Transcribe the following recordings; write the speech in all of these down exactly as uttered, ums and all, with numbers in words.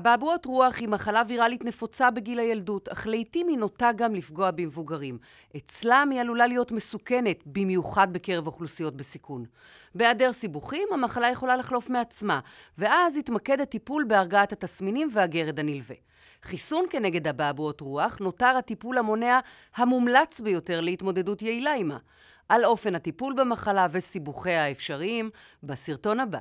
אבעבועות רוח היא מחלה ויראלית נפוצה בגיל הילדות, אך לעתים היא נוטה גם לפגוע במבוגרים. אצלם היא עלולה להיות מסוכנת, במיוחד בקרב אוכלוסיות בסיכון. בהיעדר סיבוכים, המחלה יכולה לחלוף מעצמה, ואז יתמקד הטיפול בהרגעת התסמינים והגרד הנלווה. חיסון כנגד אבעבועות רוח נותר הטיפול המונע המומלץ ביותר להתמודדות יעילה עימה. על אופן הטיפול במחלה וסיבוכיה האפשריים, בסרטון הבא.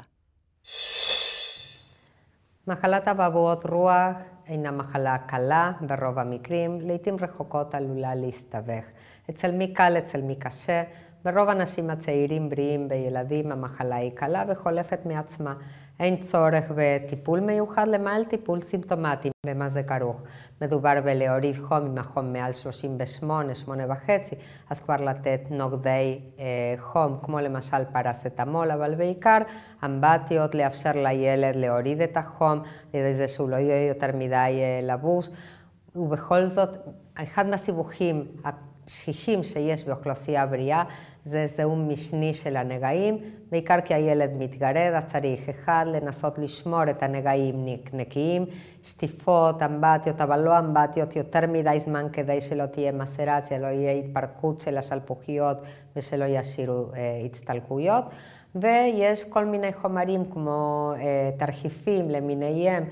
מחלת אבעבועות רוח אינה מחלה קלה ברוב המקרים, לעתים רחוקות עלולה להסתבך. אצל מי קל, אצל מי קשה. ברוב האנשים הצעירים, בריאים וילדים, המחלה היא קלה וחולפת מעצמה. אין צורך בטיפול מיוחד למעט טיפול סימפטומטי. במה זה כרוך? מדובר בלהוריד חום עם החום מעל שלושים ושמונה, שמונה וחצי, אז כבר לתת נוגדי אה, חום, כמו למשל פרסטמול, אבל בעיקר אמבטיות, לאפשר לילד להוריד את החום, לידי זה שהוא לא יהיה יותר מדי אה, לבוש. ובכל זאת, אחד מהסיבוכים השכיחים שיש באוכלוסייה בריאה, זה זיהום משני של הנגעים, בעיקר כי הילד מתגרד, אז צריך אחד לנסות לשמור את הנגעים נקיים, שטיפות, אמבטיות, אבל לא אמבטיות יותר מדי זמן כדי שלא תהיה מסרציה, לא יהיה התפרקות של השלפוחיות ושלא ישאירו אה, הצטלקויות. ויש כל מיני חומרים כמו אה, תרחיפים למיניהם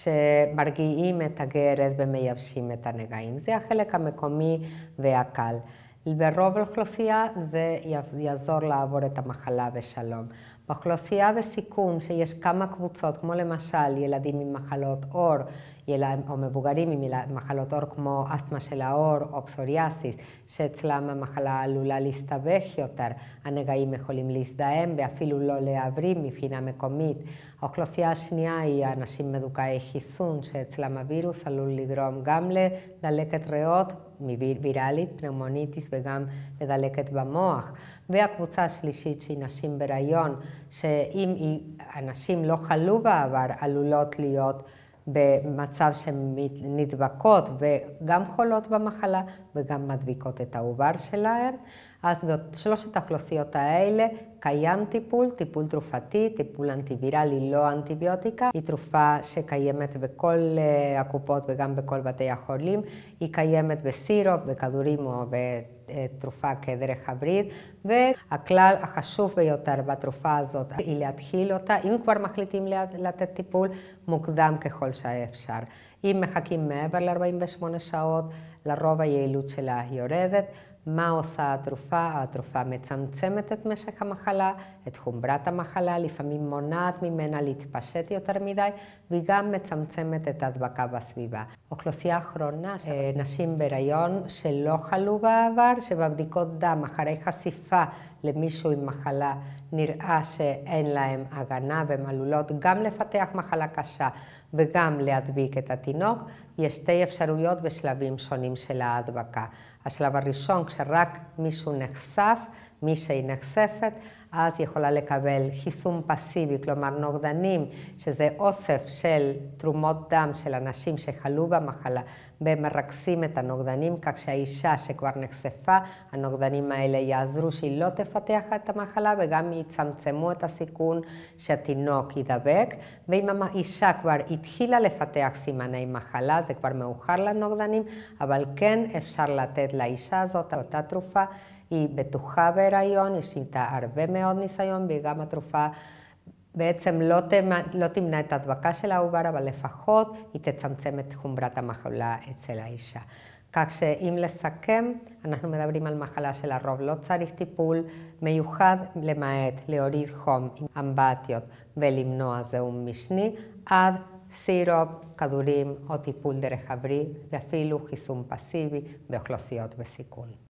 שמרגיעים את הגרד ומייבשים את הנגעים. זה החלק המקומי והקל. ברוב האוכלוסייה זה יעזור לעבור את המחלה בשלום. באוכלוסייה בסיכון שיש כמה קבוצות, כמו למשל ילדים עם מחלות עור, או מבוגרים עם מחלות עור כמו אסתמה של העור או פסוריאסיס, שאצלם המחלה עלולה להסתבך יותר, הנגעים יכולים להזדהם ואפילו לא להבריא מבחינה מקומית. האוכלוסייה השנייה היא האנשים מדוכאי חיסון, שאצלם הווירוס עלול לגרום גם לדלקת ריאות, ויראלית, פנאומוניטיס וגם לדלקת במוח. והקבוצה השלישית שהיא נשים בהיריון, שאם אנשים לא חלו בעבר, עלולות להיות במצב שהן נדבקות וגם חולות במחלה וגם מדביקות את העובר שלהם. אז בשלושת האוכלוסיות האלה קיים טיפול, טיפול תרופתי, טיפול אנטיוויראלי, לא אנטיביוטיקה. היא תרופה שקיימת בכל הקופות וגם בכל בתי החולים. היא קיימת בסירופ, בכדורים או בתרופה כדרך הווריד. והכלל החשוב ביותר בתרופה הזאת היא להתחיל אותה, אם כבר מחליטים לתת טיפול, מוקדם ככל שאפשר. אם מחכים מעבר ל-ארבעים ושמונה שעות, לרוב היעילות שלה יורדת. מה עושה התרופה? התרופה מצמצמת את משך המחלה, את חומרת המחלה, לפעמים מונעת ממנה להתפשט יותר מדי, וגם מצמצמת את ההדבקה בסביבה. אוכלוסייה אחרונה, נשים בהיריון שלא חלו בעבר, שבבדיקות דם אחרי חשיפה למישהו עם מחלה נראה שאין להם הגנה והן עלולות גם לפתח מחלה קשה וגם להדביק את התינוק. יש שתי אפשרויות בשלבים שונים של ההדבקה. השלב הראשון, כשרק מישהו נחשף, מישהי נחשפת, אז יכולה לקבל חיסון פסיבי, כלומר נוגדנים, שזה אוסף של תרומות דם של אנשים שחלו במחלה, ומרכזים את הנוגדנים, כך שהאישה שכבר נחשפה, הנוגדנים האלה יעזרו שהיא לא תפתח את המחלה, וגם יצמצמו את הסיכון שהתינוק ידבק. ואם האישה כבר התחילה לפתח סימני מחלה, זה כבר מאוחר לנוגדנים, אבל כן אפשר לתת לאישה הזאת אותה תרופה, היא בטוחה בהיריון, יש איתה הרבה מאוד ניסיון, וגם התרופה בעצם לא, תמנע, לא תמנע את ההדבקה של העובר, אבל לפחות היא תצמצם את חומרת המחלה אצל האישה. כך שאם לסכם, אנחנו מדברים על מחלה שלרוב לא צריך טיפול מיוחד, למעט להוריד חום עם אמבטיות ולמנוע זיהום משני, עד סירופ, כדורים או טיפול דרך הווריד, ואפילו חיסון פסיבי באוכלוסיות בסיכון.